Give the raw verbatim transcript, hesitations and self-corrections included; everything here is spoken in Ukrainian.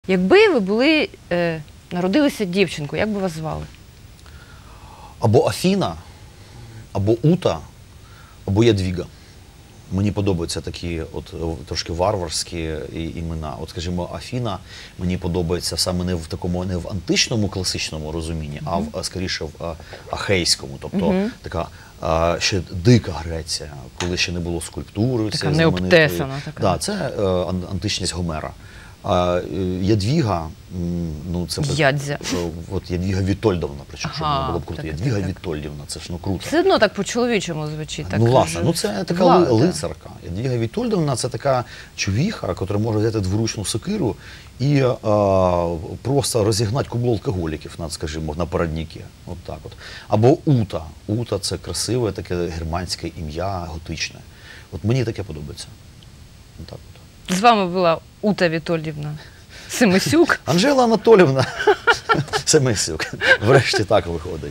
Якби ви були, е, народилися дівчинкою, як би вас звали? Або Афіна, або Ута, або Ядвіга. Мені подобаються такі от трошки варварські імена. От, скажімо, Афіна мені подобається саме не в такому, не в античному класичному розумінні, mm-hmm. а в, скоріше в ахейському. Тобто mm-hmm. така а, ще дика Греція, коли ще не було скульптури. Така необтесана. Така. Да, це а, античність Гомера. А Ядвіга, ну це Ядзя. От Ядвіга Вітольдовна, причому, ага, щоб було б круто. так, Ядвіга так, так. Вітольдівна, це ж ну круто. Все одно так по-чоловічому звучить. Так, ну, власне, ну це така влада. лицарка. Ядвіга Вітольдовна – це така човіха, яка може взяти дворучну сокиру і а, просто розігнати кубло алкоголіків, на, скажімо, на парадніки. От так от. Або Ута. Ута – це красиве таке германське ім'я, готичне. От мені таке подобається. От так от. З вами була Ута Вітольдівна Семисюк. Анжела Анатоліївна Семисюк. Врешті так виходить.